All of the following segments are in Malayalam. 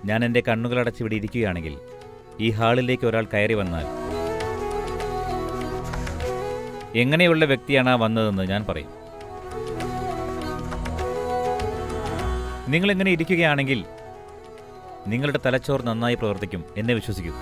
ഞാൻ എൻ്റെ കണ്ണുകളടച്ച് ഇവിടെ ഇരിക്കുകയാണെങ്കിൽ ഈ ഹാളിലേക്ക് ഒരാൾ കയറി വന്നാൽ എങ്ങനെയുള്ള വ്യക്തിയാണ് വന്നതെന്ന് ഞാൻ പറയും. നിങ്ങളിങ്ങനെ ഇരിക്കുകയാണെങ്കിൽ നിങ്ങളുടെ തലച്ചോർ നന്നായി പ്രവർത്തിക്കും, എന്നെ വിശ്വസിക്കൂ.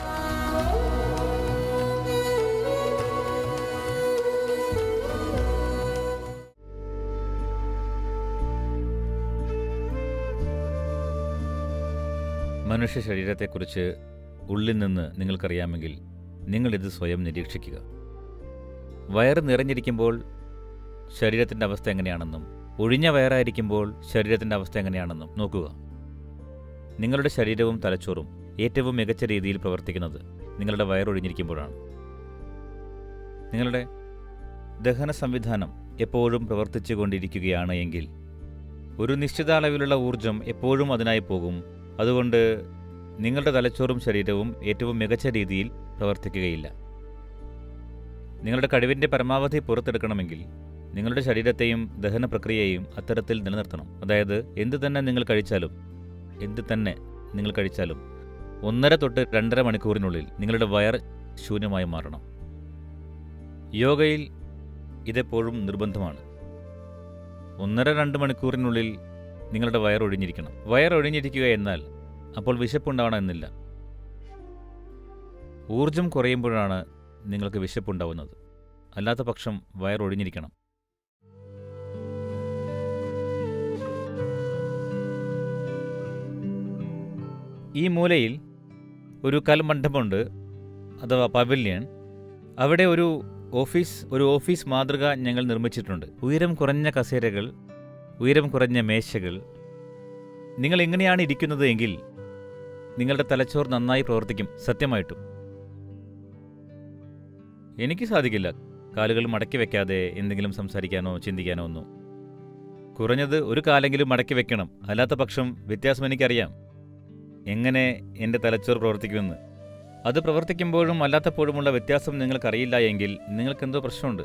മനുഷ്യ ശരീരത്തെക്കുറിച്ച് ഉള്ളിൽ നിന്ന് നിങ്ങൾക്കറിയാമെങ്കിൽ നിങ്ങളിത് സ്വയം നിരീക്ഷിക്കുക. വയറ് നിറഞ്ഞിരിക്കുമ്പോൾ ശരീരത്തിൻ്റെ അവസ്ഥ എങ്ങനെയാണെന്നും ഒഴിഞ്ഞ വയറായിരിക്കുമ്പോൾ ശരീരത്തിൻ്റെ അവസ്ഥ എങ്ങനെയാണെന്നും നോക്കുക. നിങ്ങളുടെ ശരീരവും തലച്ചോറും ഏറ്റവും മികച്ച രീതിയിൽ പ്രവർത്തിക്കുന്നത് നിങ്ങളുടെ വയറൊഴിഞ്ഞിരിക്കുമ്പോഴാണ്. നിങ്ങളുടെ ദഹന സംവിധാനം എപ്പോഴും പ്രവർത്തിച്ചു കൊണ്ടിരിക്കുകയാണ് എങ്കിൽ ഒരു നിശ്ചിത അളവിലുള്ള ഊർജം എപ്പോഴും അതിനായി പോകും. അതുകൊണ്ട് നിങ്ങളുടെ തലച്ചോറും ശരീരവും ഏറ്റവും മികച്ച രീതിയിൽ പ്രവർത്തിക്കുകയില്ല. നിങ്ങളുടെ കഴിവിൻ്റെ പരമാവധി പുറത്തെടുക്കണമെങ്കിൽ നിങ്ങളുടെ ശരീരത്തെയും ദഹന പ്രക്രിയയെയും അത്തരത്തിൽ നിലനിർത്തണം. അതായത് എന്ത് തന്നെ നിങ്ങൾ കഴിച്ചാലും 1.5 തൊട്ട് 2.5 മണിക്കൂറിനുള്ളിൽ നിങ്ങളുടെ വയർ ശൂന്യമായി മാറണം. യോഗയിൽ ഇതെപ്പോഴും നിർബന്ധമാണ്. 1.5-2 മണിക്കൂറിനുള്ളിൽ നിങ്ങളുടെ വയറൊഴിഞ്ഞിരിക്കണം. വയറൊഴിഞ്ഞിരിക്കുക എന്നാൽ അപ്പോൾ വിശപ്പുണ്ടാവണം എന്നില്ല. ഊർജം കുറയുമ്പോഴാണ് നിങ്ങൾക്ക് വിശപ്പുണ്ടാവുന്നത്. അല്ലാത്ത പക്ഷം വയറൊഴിഞ്ഞിരിക്കണം. ഈ മൂലയിൽ ഒരു കൽമണ്ഡപമുണ്ട്, അഥവാ പവലിയൻ. അവിടെ ഒരു ഓഫീസ് മാതൃക ഞങ്ങൾ നിർമ്മിച്ചിട്ടുണ്ട്. ഉയരം കുറഞ്ഞ കസേരകൾ, ഉയരം കുറഞ്ഞ മേശകൾ. നിങ്ങൾ എങ്ങനെയാണ് ഇരിക്കുന്നത് എങ്കിൽ നിങ്ങളുടെ തലച്ചോർ നന്നായി പ്രവർത്തിക്കും. സത്യമായിട്ടും എനിക്ക് സാധിക്കില്ല കാലുകൾ മടക്കി വെക്കാതെ എന്തെങ്കിലും സംസാരിക്കാനോ ചിന്തിക്കാനോ ഒന്നും. കുറഞ്ഞത് ഒരു കാലെങ്കിലും മടക്കി വെക്കണം. അല്ലാത്ത പക്ഷം വ്യത്യാസം എനിക്കറിയാം, എങ്ങനെ എൻ്റെ തലച്ചോർ പ്രവർത്തിക്കുമെന്ന്. അത് പ്രവർത്തിക്കുമ്പോഴും അല്ലാത്തപ്പോഴുമുള്ള വ്യത്യാസം നിങ്ങൾക്കറിയില്ല എങ്കിൽ നിങ്ങൾക്കെന്തോ പ്രശ്നമുണ്ട്.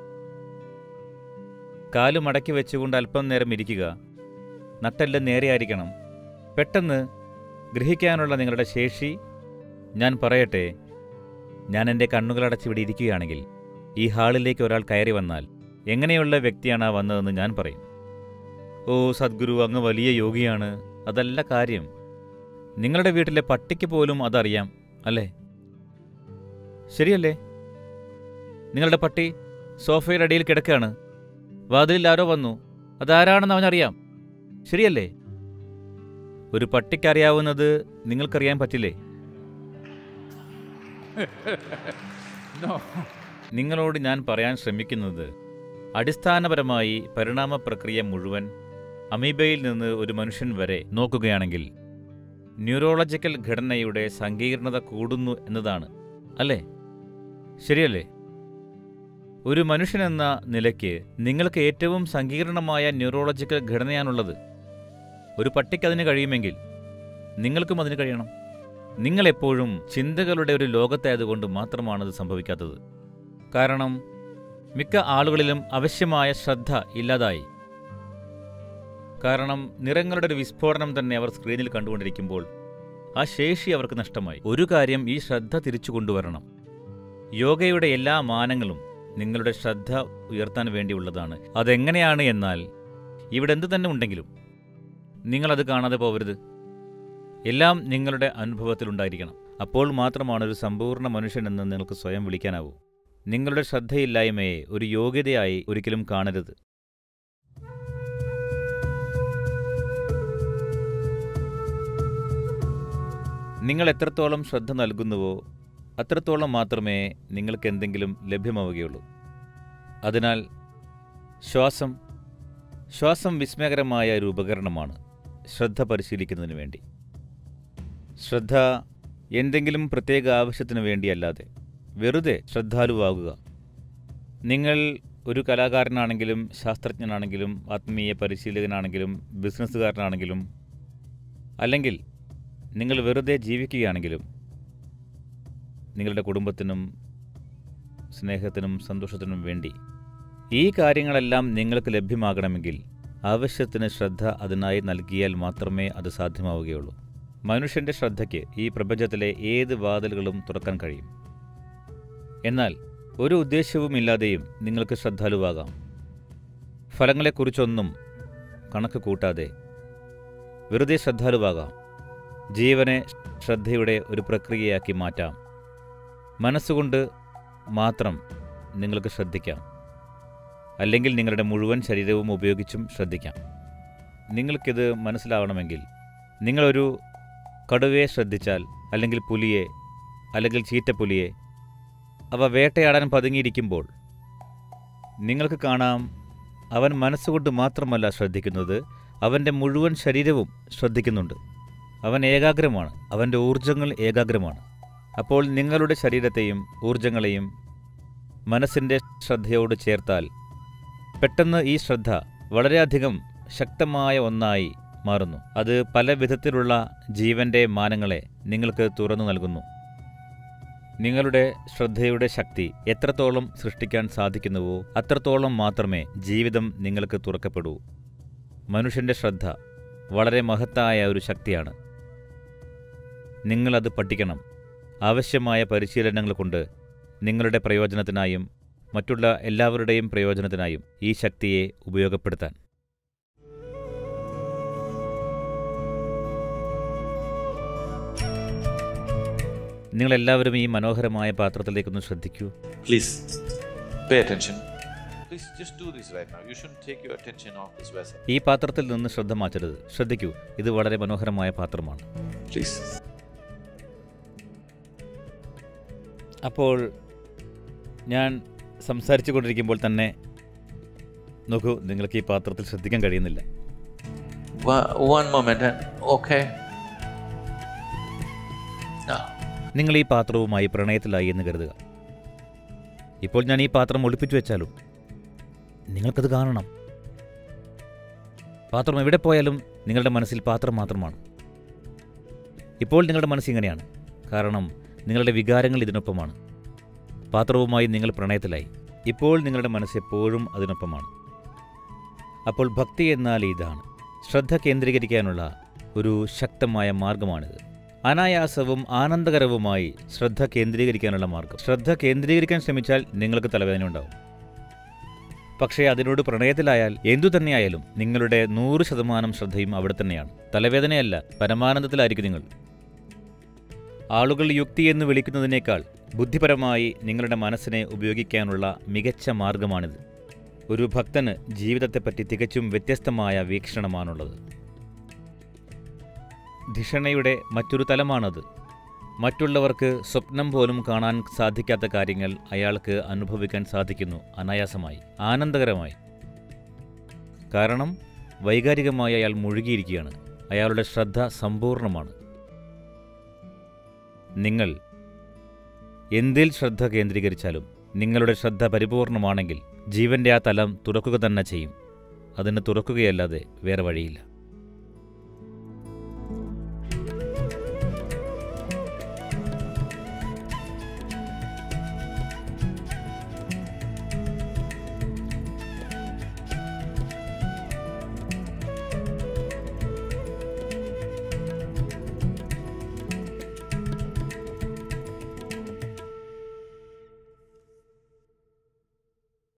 കാല് മടക്കി വെച്ചുകൊണ്ട് അല്പം നേരം ഇരിക്കുക. നട്ടെല്ലാം നേരെയായിരിക്കണം. പെട്ടെന്ന് ഗ്രഹിക്കാനുള്ള നിങ്ങളുടെ ശേഷി. ഞാൻ പറയട്ടെ, ഞാൻ എൻ്റെ കണ്ണുകളടച്ച് ഇവിടെ ഇരിക്കുകയാണെങ്കിൽ ഈ ഹാളിലേക്ക് ഒരാൾ കയറി വന്നാൽ എങ്ങനെയുള്ള വ്യക്തിയാണ് വന്നതെന്ന് ഞാൻ പറയും. ഓ സദ്ഗുരു, അങ്ങ് വലിയ യോഗിയാണ്. അതല്ല കാര്യം. നിങ്ങളുടെ വീട്ടിലെ പട്ടിക്ക് പോലും അതറിയാം, അല്ലേ? ശരിയല്ലേ? നിങ്ങളുടെ പട്ടി സോഫയുടെ അടിയിൽ കിടക്കുകയാണ്. വാതിലിൽ ആരോ വന്നു. അതാരാണെന്ന് അവനറിയാം, ശരിയല്ലേ? ഒരു പട്ടിക്കറിയാവുന്നത് നിങ്ങൾക്കറിയാൻ പറ്റില്ലേ? നിങ്ങളോട് ഞാൻ പറയാൻ ശ്രമിക്കുന്നത്, അടിസ്ഥാനപരമായി പരിണാമ പ്രക്രിയ മുഴുവൻ അമീബയിൽ നിന്ന് ഒരു മനുഷ്യൻ വരെ നോക്കുകയാണെങ്കിൽ ന്യൂറോളജിക്കൽ ഘടനയുടെ സങ്കീർണത കൂടുന്നു എന്നതാണ്, അല്ലേ? ശരിയല്ലേ? ഒരു മനുഷ്യനെന്ന നിലയ്ക്ക് നിങ്ങൾക്ക് ഏറ്റവും സങ്കീർണമായ ന്യൂറോളജിക്കൽ ഘടനയാണുള്ളത്. ഒരു പട്ടിക്കതിന് കഴിയുമെങ്കിൽ നിങ്ങൾക്കും അതിന് കഴിയണം. നിങ്ങളെപ്പോഴും ചിന്തകളുടെ ഒരു ലോകത്തായതുകൊണ്ട് മാത്രമാണത് സംഭവിക്കാത്തത്. കാരണം മിക്ക ആളുകളിലും ആവശ്യമായ ശ്രദ്ധ ഇല്ലാതായി. കാരണം നിറങ്ങളുടെ ഒരു വിസ്ഫോടനം തന്നെ അവർ സ്ക്രീനിൽ കണ്ടുകൊണ്ടിരിക്കുമ്പോൾ ആ ശേഷി അവർക്ക് നഷ്ടമായി. ഒരു കാര്യം, ഈ ശ്രദ്ധ തിരിച്ചു കൊണ്ടുവരണം. യോഗയുടെ എല്ലാ മാനങ്ങളും നിങ്ങളുടെ ശ്രദ്ധ ഉയർത്താൻ വേണ്ടിയുള്ളതാണ്. അതെങ്ങനെയാണ് എന്നാൽ, ഇവിടെ എന്തു തന്നെ ഉണ്ടെങ്കിലും നിങ്ങളത് കാണാതെ പോകരുത്. എല്ലാം നിങ്ങളുടെ അനുഭവത്തിലുണ്ടായിരിക്കണം. അപ്പോൾ മാത്രമാണ് ഒരു സമ്പൂർണ്ണ മനുഷ്യനെന്ന് നിങ്ങൾക്ക് സ്വയം വിളിക്കാനാവൂ. നിങ്ങളുടെ ശ്രദ്ധയില്ലായ്മയെ ഒരു യോഗ്യതയായി ഒരിക്കലും കാണരുത്. നിങ്ങൾ എത്രത്തോളം ശ്രദ്ധ നൽകുന്നുവോ അത്രത്തോളം മാത്രമേ നിങ്ങൾക്ക് എന്തെങ്കിലും ലഭ്യമാവുകയുള്ളൂ. അതിനാൽ ശ്വാസം വിസ്മയകരമായ ഒരു ഉപകരണമാണ് ശ്രദ്ധ പരിശീലിക്കുന്നതിന് വേണ്ടി. ശ്രദ്ധ എന്തെങ്കിലും പ്രത്യേക ആവശ്യത്തിന് വേണ്ടിയല്ലാതെ വെറുതെ ശ്രദ്ധാലുവാകുക. നിങ്ങൾ ഒരു കലാകാരനാണെങ്കിലും ശാസ്ത്രജ്ഞനാണെങ്കിലും ആത്മീയ പരിശീലകനാണെങ്കിലും ബിസിനസ്സുകാരനാണെങ്കിലും അല്ലെങ്കിൽ നിങ്ങൾ വെറുതെ ജീവിക്കുകയാണെങ്കിലും നിങ്ങളുടെ കുടുംബത്തിനും സ്നേഹത്തിനും സന്തോഷത്തിനും വേണ്ടി ഈ കാര്യങ്ങളെല്ലാം നിങ്ങൾക്ക് ലഭ്യമാകണമെങ്കിൽ ആവശ്യത്തിന് ശ്രദ്ധ അതിനായി നൽകിയാൽ മാത്രമേ അത് സാധ്യമാവുകയുള്ളൂ. മനുഷ്യൻ്റെ ശ്രദ്ധയ്ക്ക് ഈ പ്രപഞ്ചത്തിലെ ഏത് വാതിലുകളും തുറക്കാൻ കഴിയും. എന്നാൽ ഒരു ഉദ്ദേശ്യവുമില്ലാതെയും നിങ്ങൾക്ക് ശ്രദ്ധാലുവാകാം. ഫലങ്ങളെക്കുറിച്ചൊന്നും കണക്ക് കൂട്ടാതെ വെറുതെ ശ്രദ്ധാലുവാകാം. ജീവനെ ശ്രദ്ധയുടെ ഒരു പ്രക്രിയയാക്കി മാറ്റാം. മനസ്സുകൊണ്ട് മാത്രം നിങ്ങൾക്ക് ശ്രദ്ധിക്കാം, അല്ലെങ്കിൽ നിങ്ങളുടെ മുഴുവൻ ശരീരവും ഉപയോഗിച്ചും ശ്രദ്ധിക്കാം. നിങ്ങൾക്കിത് മനസ്സിലാവണമെങ്കിൽ നിങ്ങളൊരു കടുവയെ ശ്രദ്ധിച്ചാൽ, അല്ലെങ്കിൽ പുലിയെ, അല്ലെങ്കിൽ ചീറ്റപ്പുലിയെ, അവ വേട്ടയാടാൻ പതുങ്ങിയിരിക്കുമ്പോൾ നിങ്ങൾക്ക് കാണാം അവൻ മനസ്സുകൊണ്ട് മാത്രമല്ല ശ്രദ്ധിക്കുന്നത്, അവൻ്റെ മുഴുവൻ ശരീരവും ശ്രദ്ധിക്കുന്നുണ്ട്. അവൻ ഏകാഗ്രമാണ്, അവൻ്റെ ഊർജങ്ങൾ ഏകാഗ്രമാണ്. അപ്പോൾ നിങ്ങളുടെ ശരീരത്തെയും ഊർജങ്ങളെയും മനസ്സിൻ്റെ ശ്രദ്ധയോട് ചേർത്താൽ പെട്ടെന്ന് ഈ ശ്രദ്ധ വളരെയധികം ശക്തമായ ഒന്നായി മാറുന്നു. അത് പല വിധത്തിലുള്ള ജീവൻ്റെ മാനങ്ങളെ നിങ്ങൾക്ക് തുറന്നു നൽകുന്നു. നിങ്ങളുടെ ശ്രദ്ധയുടെ ശക്തി എത്രത്തോളം സൃഷ്ടിക്കാൻ സാധിക്കുന്നുവോ അത്രത്തോളം മാത്രമേ ജീവിതം നിങ്ങൾക്ക് തുറക്കപ്പെടൂ. മനുഷ്യൻ്റെ ശ്രദ്ധ വളരെ മഹത്തായ ഒരു ശക്തിയാണ്. നിങ്ങളത് പഠിക്കണം. ആവശ്യമായ പരിശീലനങ്ങൾ കൊണ്ട് നിങ്ങളുടെ പ്രയോജനത്തിനായും മറ്റുള്ള എല്ലാവരുടെയും പ്രയോജനത്തിനായും ഈ ശക്തിയെ ഉപയോഗപ്പെടുത്താൻ. നിങ്ങളെല്ലാവരും ഈ മനോഹരമായ പാത്രത്തിലേക്കൊന്ന് ശ്രദ്ധിക്കൂ. Please pay attention. Please just do this right now. You shouldn't take your attention off this vessel. ഈ പാത്രത്തിൽ നിന്ന് ശ്രദ്ധ മാറ്റരുത്. ശ്രദ്ധിക്കൂ, ഇത് വളരെ മനോഹരമായ പാത്രമാണ്. Please. അപ്പോൾ ഞാൻ സംസാരിച്ചു കൊണ്ടിരിക്കുമ്പോൾ തന്നെ നോക്കൂ, നിങ്ങൾക്ക് ഈ പാത്രത്തിൽ ശ്രദ്ധിക്കാൻ കഴിയുന്നില്ല. One moment. Okay. No. നിങ്ങൾ ഈ പാത്രവുമായി പ്രണയത്തിലായി എന്ന് കരുതുക. ഇപ്പോൾ ഞാൻ ഈ പാത്രം ഒളിപ്പിച്ചു വെച്ചാലും നിങ്ങൾക്കത് കാണണം. പാത്രം എവിടെ പോയാലും നിങ്ങളുടെ മനസ്സിൽ പാത്രം മാത്രമാണ്. ഇപ്പോൾ നിങ്ങളുടെ മനസ്സ് ഇങ്ങനെയാണ്, കാരണം നിങ്ങളുടെ വികാരങ്ങൾ ഇതിനൊപ്പമാണ്. പാത്രവുമായി നിങ്ങൾ പ്രണയത്തിലായി. ഇപ്പോൾ നിങ്ങളുടെ മനസ്സ് എപ്പോഴും അതിനൊപ്പമാണ്. അപ്പോൾ ഭക്തി എന്നാൽ ഇതാണ്. ശ്രദ്ധ കേന്ദ്രീകരിക്കാനുള്ള ഒരു ശക്തമായ മാർഗമാണിത്. അനായാസവും ആനന്ദകരവുമായി ശ്രദ്ധ കേന്ദ്രീകരിക്കാനുള്ള മാർഗം. ശ്രദ്ധ കേന്ദ്രീകരിക്കാൻ ശ്രമിച്ചാൽ നിങ്ങൾക്ക് തലവേദന ഉണ്ടാവും. പക്ഷേ അതിനോട് പ്രണയത്തിലായാൽ എന്തുതന്നെയായാലും നിങ്ങളുടെ 100% ശ്രദ്ധയും അവിടെ തന്നെയാണ്. തലവേദനയല്ല, പരമാനന്ദത്തിലായിരിക്കും നിങ്ങൾ. ആളുകൾ യുക്തി എന്ന് വിളിക്കുന്നതിനേക്കാൾ ബുദ്ധിപരമായി നിങ്ങളുടെ മനസ്സിനെ ഉപയോഗിക്കാനുള്ള മികച്ച മാർഗമാണിത്. ഒരു ഭക്തന് ജീവിതത്തെപ്പറ്റി തികച്ചും വ്യത്യസ്തമായ വീക്ഷണമാണുള്ളത്. ധിഷണയുടെ മറ്റൊരു തലമാണത്. മറ്റുള്ളവർക്ക് സ്വപ്നം പോലും കാണാൻ സാധിക്കാത്ത കാര്യങ്ങൾ അയാൾക്ക് അനുഭവിക്കാൻ സാധിക്കുന്നു, അനായാസമായി, ആനന്ദകരമായി. കാരണം വൈകാരികമായി അയാൾ മുഴുകിയിരിക്കുകയാണ്. അയാളുടെ ശ്രദ്ധ സമ്പൂർണ്ണമാണ്. നിങ്ങൾ എന്തിൽ ശ്രദ്ധ കേന്ദ്രീകരിച്ചാലും നിങ്ങളുടെ ശ്രദ്ധ പരിപൂർണമാണെങ്കിൽ ജീവൻ്റെ ആ തലം തുറക്കുക തന്നെ ചെയ്യും. അതിന് തുറക്കുകയല്ലാതെ വേറെ വഴിയില്ല.